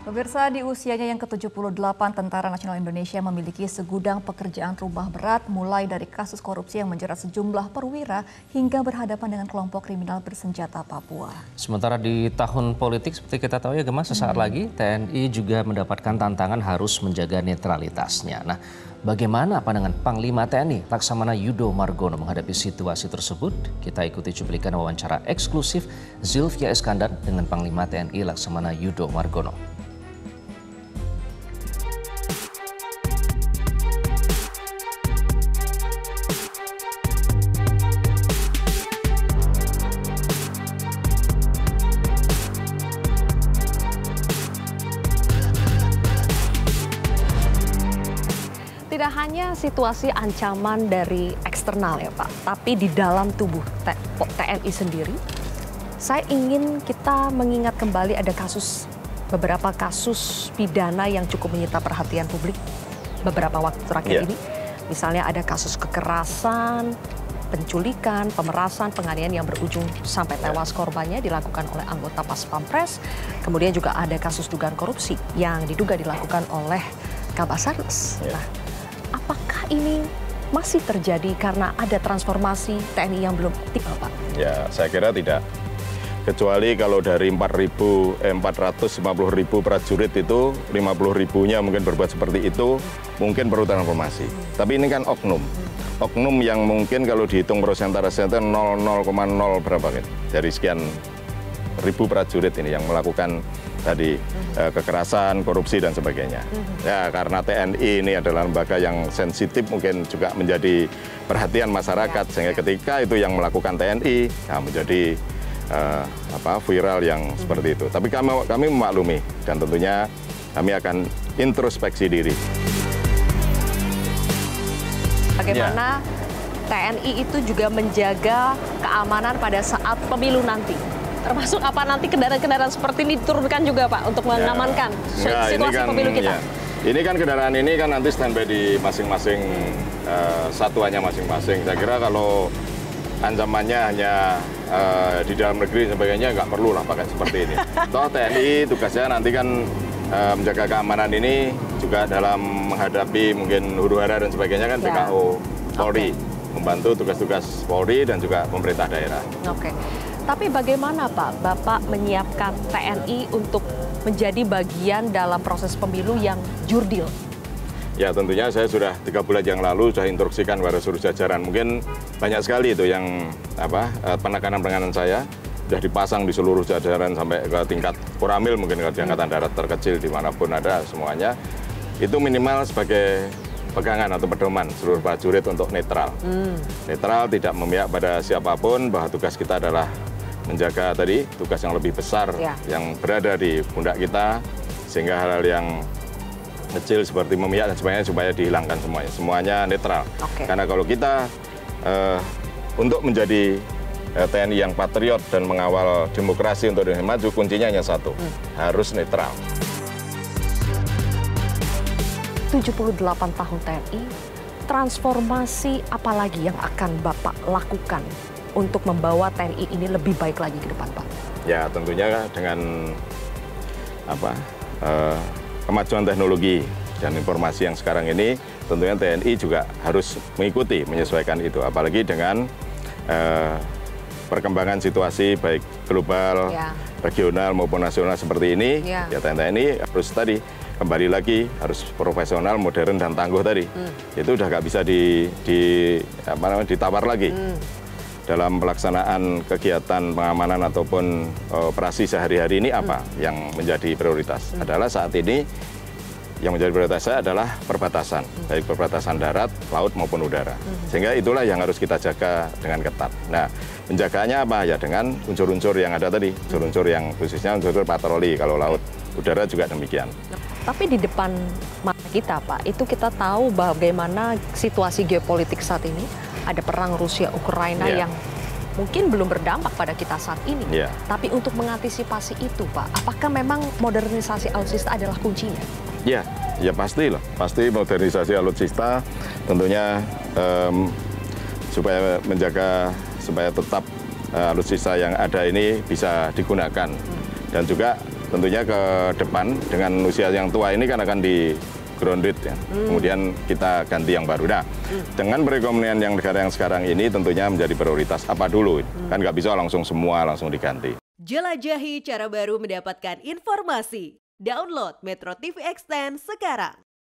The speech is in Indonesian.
Pemirsa, di usianya yang ke-78, Tentara Nasional Indonesia memiliki segudang pekerjaan rumah berat, mulai dari kasus korupsi yang menjerat sejumlah perwira hingga berhadapan dengan kelompok kriminal bersenjata Papua. Sementara di tahun politik, seperti kita tahu ya Gemma, sesaat lagi TNI juga mendapatkan tantangan harus menjaga netralitasnya. Nah, bagaimana pandangan Panglima TNI Laksamana Yudo Margono menghadapi situasi tersebut? Kita ikuti cuplikan wawancara eksklusif Zylvia Iskandar dengan Panglima TNI Laksamana Yudo Margono. Tidak hanya situasi ancaman dari eksternal ya Pak, tapi di dalam tubuh TNI sendiri, saya ingin kita mengingat kembali ada beberapa kasus pidana yang cukup menyita perhatian publik beberapa waktu terakhir ini. Misalnya ada kasus kekerasan, penculikan, pemerasan, penganiayaan yang berujung sampai tewas korbannya dilakukan oleh anggota Pas Pampres. Kemudian juga ada kasus dugaan korupsi yang diduga dilakukan oleh Kabasarnas. Nah, apakah ini masih terjadi karena ada transformasi TNI yang belum optimal, Pak? Ya, saya kira tidak. Kecuali kalau dari 450.000 prajurit itu 50.000-nya mungkin berbuat seperti itu, mungkin perlu transformasi. Tapi ini kan oknum. Oknum yang mungkin kalau dihitung prosentasenya 0,0 berapa gitu. Dari sekian ribu prajurit ini yang melakukan tadi kekerasan, korupsi dan sebagainya. Ya, karena TNI ini adalah lembaga yang sensitif, mungkin juga menjadi perhatian masyarakat, sehingga ketika itu yang melakukan TNI, ya menjadi viral yang seperti itu. Tapi kami memaklumi dan tentunya kami akan introspeksi diri. Bagaimana TNI itu juga menjaga keamanan pada saat pemilu nanti? Termasuk apa nanti kendaraan-kendaraan seperti ini diturunkan juga Pak untuk mengamankan situasi pemilu kita? Ini kan kendaraan ini kan nanti standby di masing-masing satuannya masing-masing. Saya kira kalau ancamannya hanya di dalam negeri sebagainya nggak perlu lah pakai seperti ini. Toh TNI tugasnya nanti kan menjaga keamanan ini juga dalam menghadapi mungkin huru-hara dan sebagainya kan TKO Polri. Membantu tugas-tugas Polri dan juga pemerintah daerah. Oke. Tapi bagaimana Pak, Bapak menyiapkan TNI untuk menjadi bagian dalam proses pemilu yang jurdil? Ya tentunya saya sudah 3 bulan yang lalu sudah instruksikan kepada seluruh jajaran. Mungkin banyak sekali itu yang penekanan saya sudah dipasang di seluruh jajaran sampai ke tingkat Koramil, mungkin ke Angkatan Darat terkecil dimanapun ada semuanya. Itu minimal sebagai pegangan atau pedoman seluruh prajurit untuk netral. Netral, tidak memihak pada siapapun, bahwa tugas kita adalah menjaga tadi tugas yang lebih besar yang berada di pundak kita, sehingga hal-hal yang kecil seperti memihak dan sebagainya supaya dihilangkan semuanya. Semuanya netral. Karena kalau kita untuk menjadi TNI yang patriot dan mengawal demokrasi untuk Indonesia maju, kuncinya hanya satu, harus netral. 78 tahun TNI, transformasi apa lagi yang akan Bapak lakukan untuk membawa TNI ini lebih baik lagi ke depan, Pak? Ya, tentunya dengan kemajuan teknologi dan informasi yang sekarang ini, tentunya TNI juga harus mengikuti, menyesuaikan itu. Apalagi dengan perkembangan situasi baik global, regional maupun nasional seperti ini, ya TNI harus tadi kembali lagi harus profesional, modern dan tangguh tadi. Itu udah nggak bisa ditawar lagi. Dalam pelaksanaan kegiatan pengamanan ataupun operasi sehari-hari ini apa yang menjadi prioritas? Adalah saat ini yang menjadi prioritas saya adalah perbatasan, baik perbatasan darat, laut maupun udara. Sehingga itulah yang harus kita jaga dengan ketat. Nah, menjaganya apa? Ya dengan unsur-unsur yang ada tadi, unsur-unsur yang khususnya unsur patroli, kalau laut, udara juga demikian. Tapi di depan mata kita, Pak, itu kita tahu bagaimana situasi geopolitik saat ini. Ada perang Rusia-Ukraina yang mungkin belum berdampak pada kita saat ini. Tapi untuk mengantisipasi itu, Pak, apakah memang modernisasi alutsista adalah kuncinya? Ya pasti loh. Pasti modernisasi alutsista tentunya supaya menjaga, supaya tetap alutsista yang ada ini bisa digunakan. Dan juga tentunya ke depan dengan usia yang tua ini kan akan di grounded ya. Kemudian kita ganti yang baru. Nah, dengan perekonomian yang negara yang sekarang ini tentunya menjadi prioritas apa dulu. Kan nggak bisa langsung semua langsung diganti. Jelajahi cara baru mendapatkan informasi. Download Metro TV Extend sekarang.